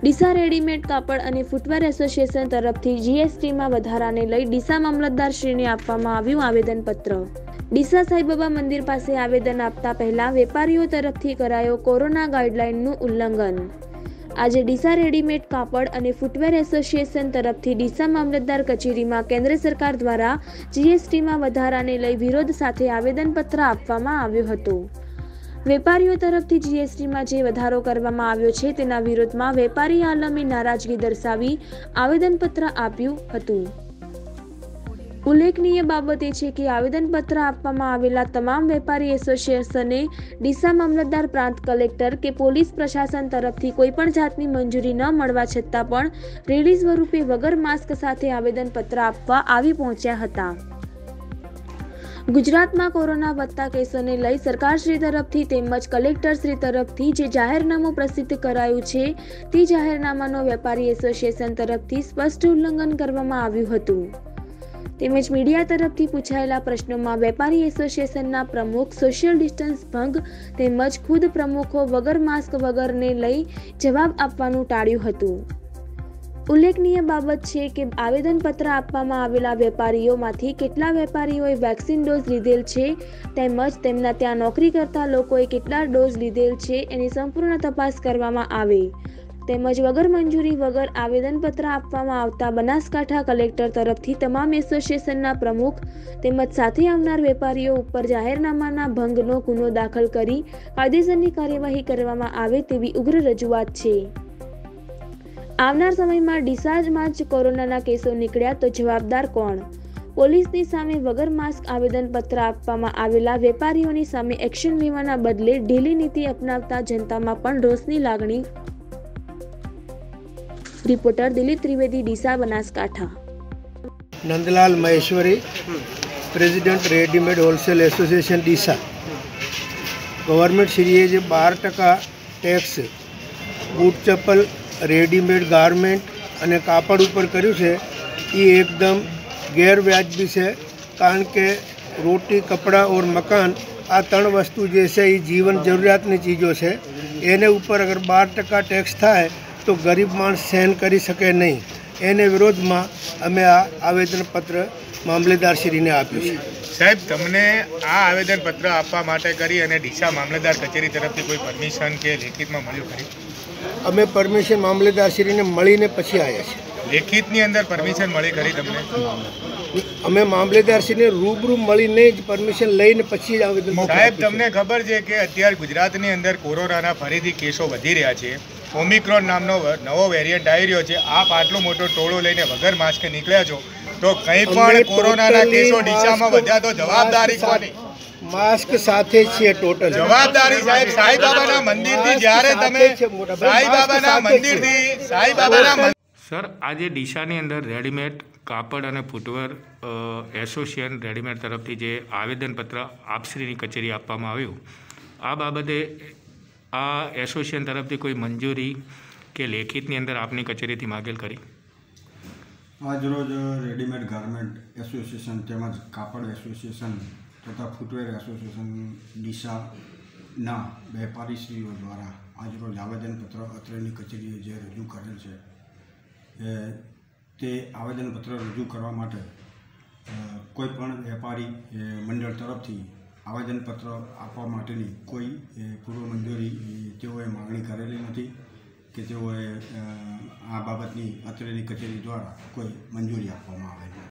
Deesa readymade કાપડ અને footwear association તરફથી જીએસટીમાં વધારાને લઈ ડીસા મામલતદારશ્રીને આપવામાં આવ્યું આવેદનપત્ર। ડીસા સાંઈબાબા મંદિર પાસે આવેદન આપતા પહેલા વેપારીઓ તરફથી કરાયો કોરોના ગાઈડલાઈનનું ઉલ્લંઘન। આજે ડીસા રેડીમેડ કાપડ અને ફૂટવેર એસોસિએશન તરફથી ડીસા મામલતદાર કચેરીમાં કેન્દ્ર સરકાર દ્વારા જીએસટીમાં વધારાને લઈ વિરોધ સાથે આવેદનપત્ર આપવામાં આવ્યું હતું। વેપારીઓ તરફથી જીએસટીમાં જે વધારો કરવામાં આવ્યો છે તેના વિરોધમાં વેપારી આલમે નારાજગી દર્શાવી આવેદનપત્ર આપ્યું હતું। ઉલ્લેખનીય બાબત એ છે કે આવેદનપત્ર આપવામાં આવેલા તમામ વેપારી એસોસિએશને ડીસા મામલતદાર પ્રાંત કલેક્ટર કે પોલીસ પ્રશાસન તરફથી કોઈપણ જાતની મંજૂરી ન મળવા છતાં પણ રેલી સ્વરૂપે વગર માસ્ક સાથે આવેદનપત્ર આપવા આવી પહોંચ્યા હતા। ગુજરાતમાં કોરોના વધતા કેસોને લઈ સરકારશ્રી તરફથી તેમજ કલેક્ટરશ્રી તરફથી જે જાહેરનામું પ્રસિદ્ધ કરાયું છે તે જાહેરનામાનો વેપારી એસોસિએશન તરફથી સ્પષ્ટ ઉલ્લંઘન કરવામાં આવ્યું હતું। તેમજ મીડિયા તરફથી પૂછાયેલા પ્રશ્નોમાં વેપારી એસોસિએશનના પ્રમુખ સોશિયલ ડિસ્ટન્સ ભંગ તેમજ ખુદ પ્રમુખો વગર માસ્ક વગરને લઈ જવાબ આપવાનું ટાળ્યું હતું। ઉલ્લેખનીય બાબત છે કે આવેદનપત્ર આપવામાં આવેલા વેપારીઓમાંથી કેટલા વેપારીઓએ વેક્સિન ડોઝ લીધેલ છે તેમજ તેમના ત્યાં નોકરી કરતા લોકોએ કેટલા ડોઝ લીધેલ છે એની સંપૂર્ણ તપાસ કરવામાં આવે તેમજ વગર મંજૂરી વગર આવેદનપત્ર આપવામાં આવતા બનાસકાંઠા કલેક્ટર તરફથી તમામ એસોસિએશનના પ્રમુખ તેમજ સાથે આવનાર વેપારીઓ ઉપર જાહેરનામાના ભંગનો ગુનો દાખલ કરી કાયદેસરની કાર્યવાહી કરવામાં આવે તેવી ઉગ્ર રજૂઆત છે। આવનાર સમયમાં ડીસામાં જ કોરોનાના કેસો નીકળ્યા તો જવાબદાર કોણ? પોલીસની સામે વગર માસ્ક આવેદનપત્ર આપવામાં આવેલા વેપારીઓની સામે એક્શન લેવાના બદલે ઢીલી નીતિ અપનાવતા જનતામાં પણ રોષની લાગણી। Reporter Dilip Trivedi, Deesa, Banaskantha. Nandlal Maheshwari, president readymade wholesale association Deesa. Government श्रीए जे 12% टेक्स बूट चप्पल रेडीमेड गारमेंट અને કાપડ ઉપર કર્યું છે એ એકદમ ગેરવ્યાજબી છે। કારણ કે રોટી, કપડાં और મકાન આ ત્રણ વસ્તુ જે છે એ જીવન જરૂરિયાતની ચીજો છે। એને ઉપર અગર 12% ટેક્સ થાય તો ગરીબ માણસ સહન કરી શકે નહીં। એને વિરોધમાં અમે આ આવેદનપત્ર મામલેદારશ્રીને આપ્યું છે। સાહેબ, તમને આ આવેદનપત્ર આપવા માટે કરી અને ડીસા મામલતદાર કચેરી તરફથી કોઈ પરમિશન કે લેખિતમાં મળ્યું ખરી? અમે પરમિશન મામલેદારશ્રીને મળીને પછી આવ્યા છીએ। લેખિતની અંદર પરમિશન મળી ખરી તમને? અમે મામલેદારશ્રીને રૂબરૂ મળીને જ પરમિશન લઈને પછી જ આવેદન। સાહેબ, તમને ખબર છે કે અત્યારે ગુજરાતની અંદર કોરોનાના ફરીથી કેસો વધી રહ્યા છે। ઓમિક્રોન નામનો નવો વેરિયન્ટ આવી રહ્યો છે। આપ આટલો મોટો ટોળો લઈને વગર માસ્ક નીકળ્યા છો તો કંઈ પણ કોરોનાના કેસો ડીસામાં વધ્યા તો જવાબદારી કોની? માસ્ક સાથે છીએ ટોટલ જવાબદારી સાહેબ સાંઈબાબાના મંદિરથી જ્યારે તમે સાંઈબાબાના સર, આજે ડીસાની અંદર રેડીમેડ કાપડ અને ફૂટવેર એસોસિએશન રેડીમેડ તરફથી જે આવેદનપત્ર આપશ્રીની કચેરી આપવામાં આવ્યું, આ બાબતે આ એસોસિએશન તરફથી કોઈ મંજૂરી કે લેખિતની અંદર આપની કચેરીથી માગેલ કરી? આજરોજ રેડીમેડ ગારમેન્ટ એસોસિએશન તેમજ કાપડ એસોસિએશન તથા ફૂટવેર એસોસિએશન ડીસાના વેપારીશ્રીઓ દ્વારા આજરોજ આવેદનપત્ર અત્રેની કચેરીએ જે રજૂ કરેલ છે તે આવેદનપત્ર રજૂ કરવા માટે કોઈપણ વેપારી મંડળ તરફથી આવેદનપત્ર આપવા માટેની કોઈ પૂર્વ મંજૂરી તેઓએ માગણી કરેલી નથી કે તેઓએ આ બાબતની અત્રેની કચેરી દ્વારા કોઈ મંજૂરી આપવામાં આવે।